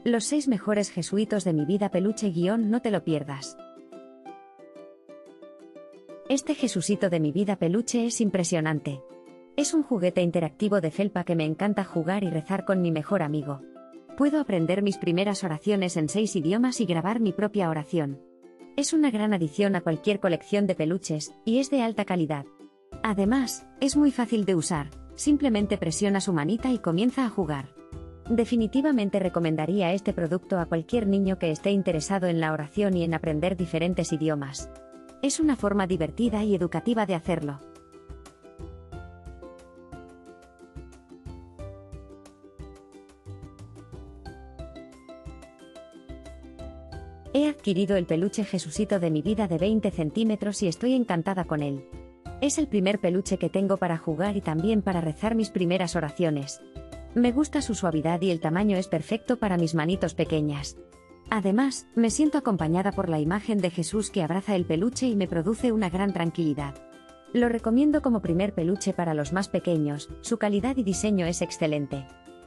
Los 6 mejores jesuitos de mi vida peluche _ no te lo pierdas. Este Jesucito de mi vida peluche es impresionante. Es un juguete interactivo de felpa que me encanta jugar y rezar con mi mejor amigo. Puedo aprender mis primeras oraciones en 6 idiomas y grabar mi propia oración. Es una gran adición a cualquier colección de peluches, y es de alta calidad. Además, es muy fácil de usar, simplemente presiona su manita y comienza a jugar. Definitivamente recomendaría este producto a cualquier niño que esté interesado en la oración y en aprender diferentes idiomas. Es una forma divertida y educativa de hacerlo. He adquirido el peluche Jesucito de mi vida de 20 centímetros y estoy encantada con él. Es el primer peluche que tengo para jugar y también para rezar mis primeras oraciones. Me gusta su suavidad y el tamaño es perfecto para mis manitos pequeñas. Además, me siento acompañada por la imagen de Jesús que abraza el peluche y me produce una gran tranquilidad. Lo recomiendo como primer peluche para los más pequeños, su calidad y diseño es excelente.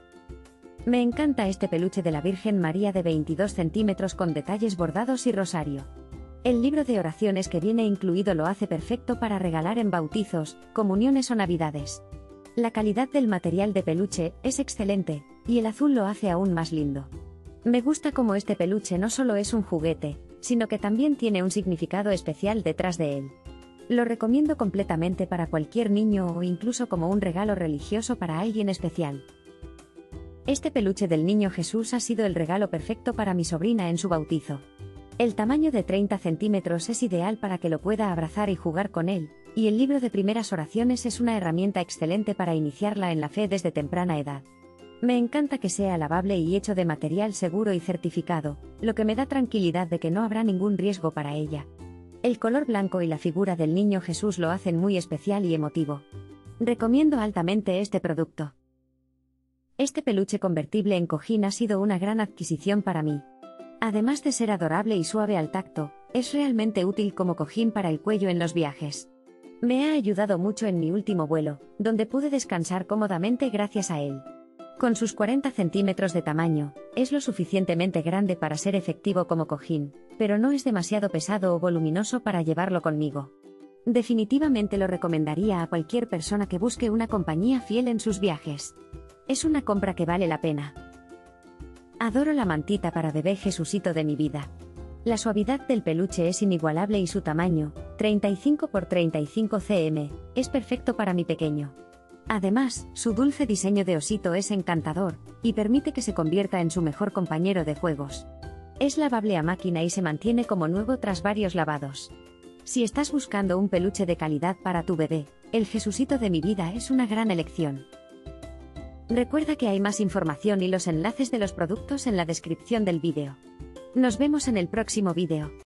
Me encanta este peluche de la Virgen María de 22 centímetros con detalles bordados y rosario. El libro de oraciones que viene incluido lo hace perfecto para regalar en bautizos, comuniones o navidades. La calidad del material de peluche es excelente, y el azul lo hace aún más lindo. Me gusta cómo este peluche no solo es un juguete, sino que también tiene un significado especial detrás de él. Lo recomiendo completamente para cualquier niño o incluso como un regalo religioso para alguien especial. Este peluche del niño Jesús ha sido el regalo perfecto para mi sobrina en su bautizo. El tamaño de 30 centímetros es ideal para que lo pueda abrazar y jugar con él, y el libro de primeras oraciones es una herramienta excelente para iniciarla en la fe desde temprana edad. Me encanta que sea lavable y hecho de material seguro y certificado, lo que me da tranquilidad de que no habrá ningún riesgo para ella. El color blanco y la figura del niño Jesús lo hacen muy especial y emotivo. Recomiendo altamente este producto. Este peluche convertible en cojín ha sido una gran adquisición para mí. Además de ser adorable y suave al tacto, es realmente útil como cojín para el cuello en los viajes. Me ha ayudado mucho en mi último vuelo, donde pude descansar cómodamente gracias a él. Con sus 40 centímetros de tamaño, es lo suficientemente grande para ser efectivo como cojín, pero no es demasiado pesado o voluminoso para llevarlo conmigo. Definitivamente lo recomendaría a cualquier persona que busque una compañía fiel en sus viajes. Es una compra que vale la pena. Adoro la mantita para bebé Jesucito de mi vida. La suavidad del peluche es inigualable y su tamaño, 35 x 35 cm, es perfecto para mi pequeño. Además, su dulce diseño de osito es encantador, y permite que se convierta en su mejor compañero de juegos. Es lavable a máquina y se mantiene como nuevo tras varios lavados. Si estás buscando un peluche de calidad para tu bebé, el Jesucito de mi vida es una gran elección. Recuerda que hay más información y los enlaces de los productos en la descripción del vídeo. Nos vemos en el próximo vídeo.